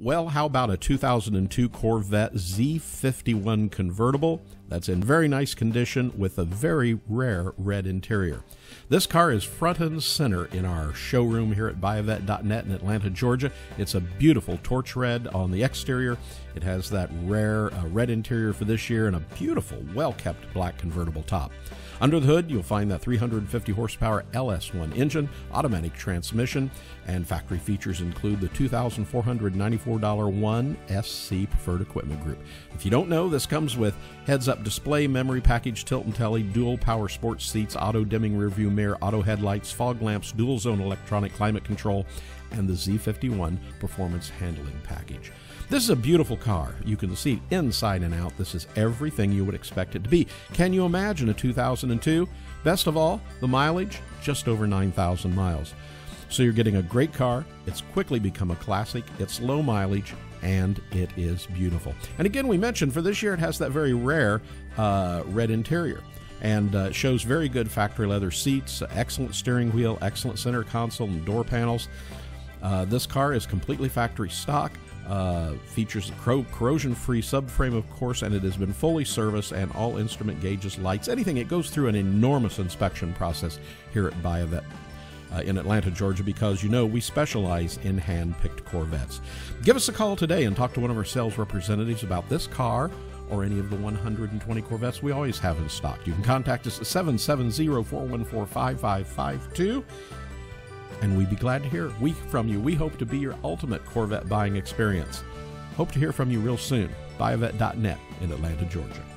Well, how about a 2002 Corvette Z51 convertible that's in very nice condition with a very rare red interior. This car is front and center in our showroom here at BuyAVette.net in Atlanta, Georgia. It's a beautiful torch red on the exterior. It has that rare red interior for this year and a beautiful, well-kept black convertible top. Under the hood, you'll find that 350 horsepower LS1 engine, automatic transmission, and factory features include the $2,494 One SC Preferred Equipment Group. If you don't know, this comes with heads-up display, memory package, tilt and telly, dual power sports seats, auto-dimming rearview mirror, auto headlights, fog lamps, dual-zone electronic climate control, and the Z51 Performance Handling Package. This is a beautiful car. You can see inside and out. This is everything you would expect it to be. Can you imagine a 2002? Best of all, the mileage, just over 9,000 miles. So you're getting a great car. It's quickly become a classic. It's low mileage, and it is beautiful. And again, we mentioned for this year, it has that very rare red interior. And shows very good factory leather seats, excellent steering wheel, excellent center console and door panels. This car is completely factory stock. Features a corrosion-free subframe, of course, and it has been fully serviced and all instrument gauges, lights, anything. It goes through an enormous inspection process here at BuyAVette in Atlanta, Georgia, because, you know, we specialize in hand-picked Corvettes. Give us a call today and talk to one of our sales representatives about this car or any of the 120 Corvettes we always have in stock. You can contact us at 770-414-5552. And we'd be glad to hear from you. We hope to be your ultimate Corvette buying experience. Hope to hear from you real soon. BuyAVette.net in Atlanta, Georgia.